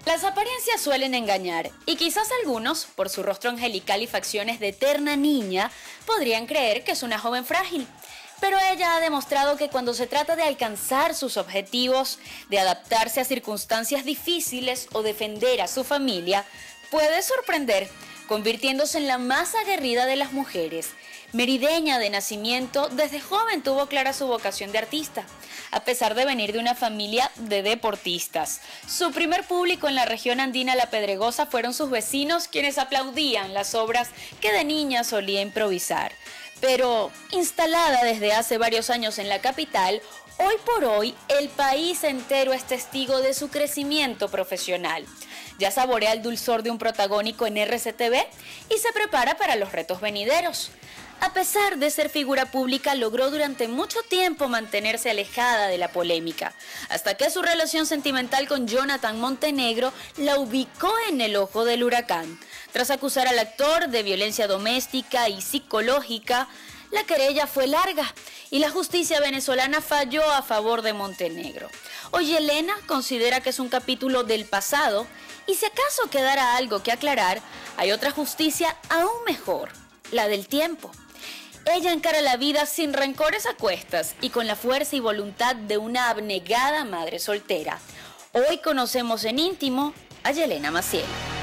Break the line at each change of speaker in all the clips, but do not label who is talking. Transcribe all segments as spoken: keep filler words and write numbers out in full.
Las apariencias suelen engañar, y quizás algunos, por su rostro angelical y facciones de eterna niña, podrían creer que es una joven frágil. Pero ella ha demostrado que cuando se trata de alcanzar sus objetivos, de adaptarse a circunstancias difíciles o defender a su familia, puede sorprender, convirtiéndose en la más aguerrida de las mujeres. Merideña de nacimiento, desde joven tuvo clara su vocación de artista, a pesar de venir de una familia de deportistas. Su primer público en la región andina La Pedregosa fueron sus vecinos, quienes aplaudían las obras que de niña solía improvisar. Pero, instalada desde hace varios años en la capital, hoy por hoy el país entero es testigo de su crecimiento profesional. Ya saborea el dulzor de un protagónico en R C T V y se prepara para los retos venideros. A pesar de ser figura pública, logró durante mucho tiempo mantenerse alejada de la polémica, hasta que su relación sentimental con Jonathan Montenegro la ubicó en el ojo del huracán. Tras acusar al actor de violencia doméstica y psicológica, la querella fue larga y la justicia venezolana falló a favor de Montenegro. Hoy Yelena considera que es un capítulo del pasado y si acaso quedara algo que aclarar, hay otra justicia aún mejor, la del tiempo. Ella encara la vida sin rencores a cuestas y con la fuerza y voluntad de una abnegada madre soltera. Hoy conocemos en íntimo a Yelena Maciel.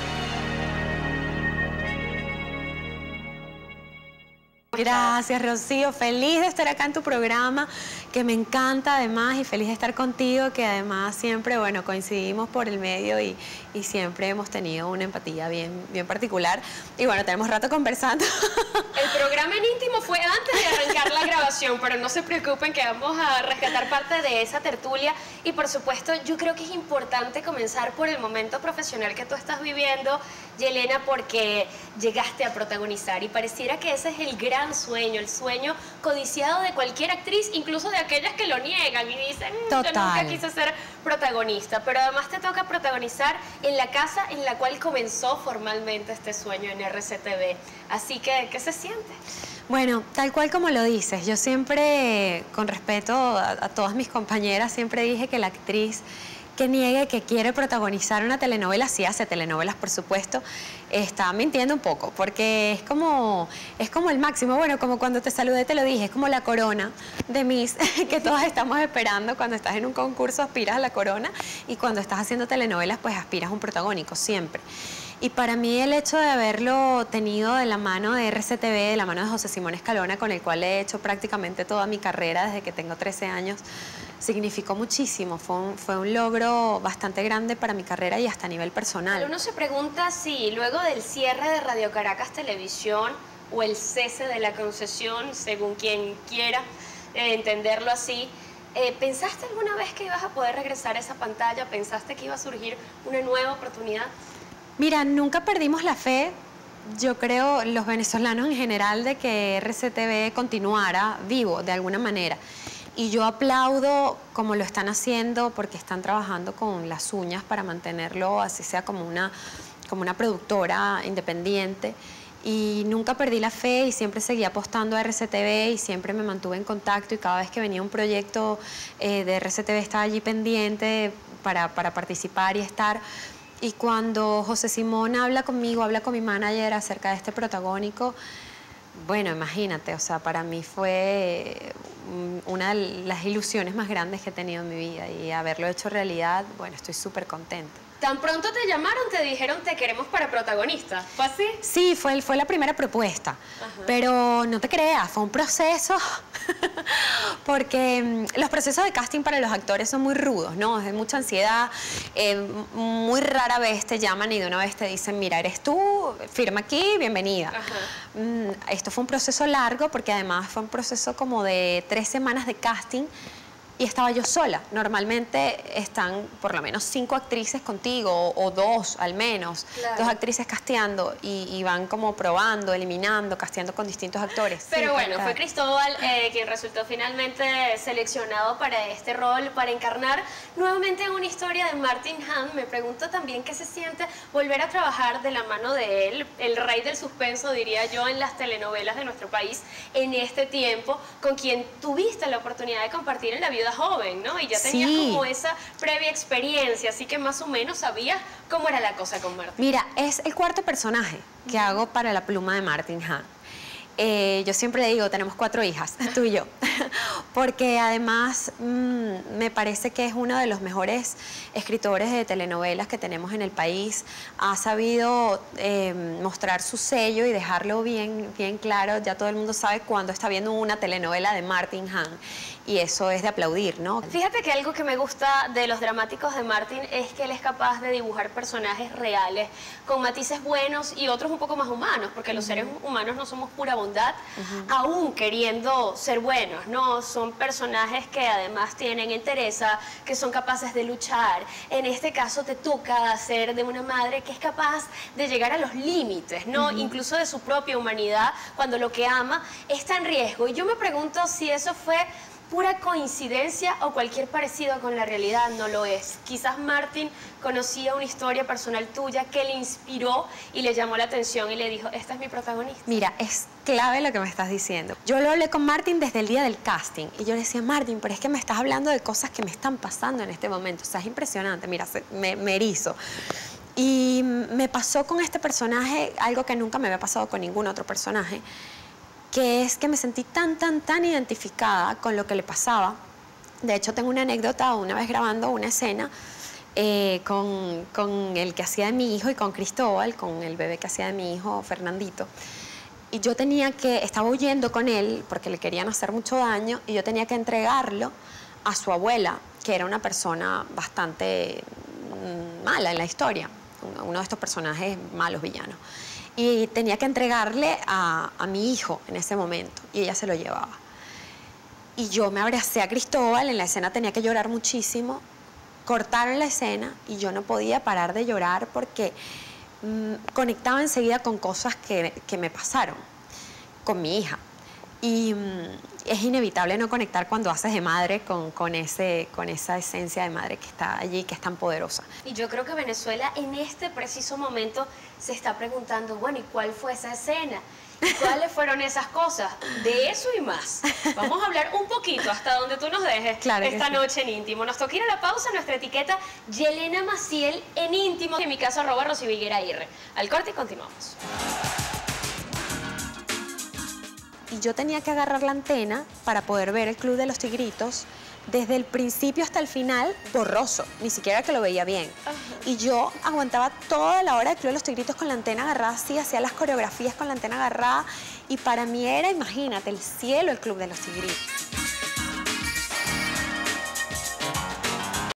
Gracias, Rocío. Feliz de estar acá en tu programa, que me encanta además, y feliz de estar contigo, que además siempre, bueno, coincidimos por el medio y, y siempre hemos tenido una empatía bien, bien particular. Y bueno, tenemos rato conversando.
El programa en íntimo fue antes de arrancar la grabación, pero no se preocupen que vamos a rescatar parte de esa tertulia. Y por supuesto, yo creo que es importante comenzar por el momento profesional que tú estás viviendo, Yelena, porque llegaste a protagonizar y pareciera que ese es el gran sueño, el sueño codiciado de cualquier actriz, incluso de aquellas que lo niegan y dicen, yo nunca quise ser protagonista, pero además te toca protagonizar en la casa en la cual comenzó formalmente este sueño en R C T V. Así que, ¿qué se siente?
Bueno, tal cual como lo dices, yo siempre, con respeto a, a todas mis compañeras, siempre dije que la actriz que niegue que quiere protagonizar una telenovela, sí hace telenovelas, por supuesto, está mintiendo un poco, porque es como, es como el máximo. Bueno, como cuando te saludé te lo dije, es como la corona de Miss que todas estamos esperando. Cuando estás en un concurso aspiras a la corona y cuando estás haciendo telenovelas pues aspiras a un protagónico, siempre. Y para mí el hecho de haberlo tenido de la mano de R C T V, de la mano de José Simón Escalona, con el cual he hecho prácticamente toda mi carrera desde que tengo trece años, significó muchísimo. Fue un, fue un logro bastante grande para mi carrera y hasta a nivel personal.
Pero uno se pregunta si luego del cierre de Radio Caracas Televisión o el cese de la concesión, según quien quiera eh, entenderlo así, eh, ¿pensaste alguna vez que ibas a poder regresar a esa pantalla? ¿Pensaste que iba a surgir una nueva oportunidad?
Mira, nunca perdimos la fe, yo creo, los venezolanos en general, de que R C T V continuara vivo de alguna manera. Y yo aplaudo como lo están haciendo, porque están trabajando con las uñas para mantenerlo, así sea como una, como una productora independiente. Y nunca perdí la fe y siempre seguí apostando a R C T V y siempre me mantuve en contacto, y cada vez que venía un proyecto eh, de R C T V estaba allí pendiente para, para participar y estar. Y cuando José Simón habla conmigo, habla con mi manager acerca de este protagónico, bueno, imagínate, o sea, para mí fue una de las ilusiones más grandes que he tenido en mi vida, y haberlo hecho realidad, bueno, estoy súper contenta.
¿Tan pronto te llamaron, te dijeron te queremos para protagonista? ¿Fue así?
Sí, fue, fue la primera propuesta. Ajá. Pero no te creas, fue un proceso, porque mm, los procesos de casting para los actores son muy rudos, ¿no? Es mucha ansiedad, eh, muy rara vez te llaman y de una vez te dicen, mira, eres tú, firma aquí, bienvenida. Mm, esto fue un proceso largo, porque además fue un proceso como de tres semanas de casting, y estaba yo sola. Normalmente están por lo menos cinco actrices contigo, o, o dos al menos, claro. Dos actrices casteando y, y van como probando, eliminando, casteando con distintos actores.
Pero sí, bueno, fue Cristóbal eh, quien resultó finalmente seleccionado para este rol, para encarnar nuevamente una historia de Martin Hahn. Me pregunto también qué se siente volver a trabajar de la mano de él, el rey del suspenso, diría yo, en las telenovelas de nuestro país en este tiempo, con quien tuviste la oportunidad de compartir en la vida edad joven, ¿no? Y ya tenías
Sí.
como esa previa experiencia, así que más o menos sabías cómo era la cosa con Martin.
Mira, es el cuarto personaje que hago para La Pluma de Martin Hahn. Eh, yo siempre digo, tenemos cuatro hijas, tú y yo, porque además mmm, me parece que es uno de los mejores escritores de telenovelas que tenemos en el país. Ha sabido eh, mostrar su sello y dejarlo bien, bien claro. Ya todo el mundo sabe cuando está viendo una telenovela de Martin Hahn, y eso es de aplaudir, ¿no?
Fíjate que algo que me gusta de los dramáticos de Martin es que él es capaz de dibujar personajes reales, con matices buenos y otros un poco más humanos, porque los seres humanos no somos pura bondad, uh-huh. aún queriendo ser buenos, ¿no? Son personajes que además tienen entereza, que son capaces de luchar. En este caso te toca hacer de una madre que es capaz de llegar a los límites, ¿no? Uh-huh. Incluso de su propia humanidad, cuando lo que ama está en riesgo. Y yo me pregunto si eso fue pura coincidencia o cualquier parecido con la realidad. No lo es. Quizás Martin conocía una historia personal tuya que le inspiró y le llamó la atención y le dijo, esta es mi protagonista.
Mira, es clave lo que me estás diciendo. Yo lo hablé con Martin desde el día del casting y yo le decía, Martin, pero es que me estás hablando de cosas que me están pasando en este momento. O sea, es impresionante. Mira, me, me erizo. Y me pasó con este personaje algo que nunca me había pasado con ningún otro personaje, que es que me sentí tan, tan, tan identificada con lo que le pasaba. De hecho, tengo una anécdota una vez grabando una escena eh, con, con el que hacía de mi hijo y con Cristóbal, con el bebé que hacía de mi hijo, Fernandito. Y yo tenía que, estaba huyendo con él porque le querían hacer mucho daño y yo tenía que entregarlo a su abuela, que era una persona bastante mala en la historia, uno de estos personajes malos, villanos. Y tenía que entregarle a, a mi hijo en ese momento, y ella se lo llevaba. Y yo me abracé a Cristóbal, en la escena tenía que llorar muchísimo, cortaron la escena y yo no podía parar de llorar porque mmm, conectaba enseguida con cosas que, que me pasaron con mi hija. Y mmm, es inevitable no conectar cuando haces de madre con, con, ese, con esa esencia de madre que está allí, que es tan poderosa.
Y yo creo que Venezuela en este preciso momento se está preguntando, bueno, ¿y cuál fue esa escena? ¿Y cuáles fueron esas cosas? De eso y más. Vamos a hablar un poquito hasta donde tú nos dejes
claro
esta
sí.
noche en Íntimo. Nos toca ir a la pausa, nuestra etiqueta Yelena Maciel en Íntimo, en mi caso arroba Rosy Viguera R. Al corte y continuamos.
Y yo tenía que agarrar la antena para poder ver el Club de los Tigritos desde el principio hasta el final, borroso, ni siquiera que lo veía bien. Uh-huh. Y yo aguantaba toda la hora del Club de los Tigritos con la antena agarrada así, hacía las coreografías con la antena agarrada, y para mí era, imagínate, el cielo el Club de los Tigritos.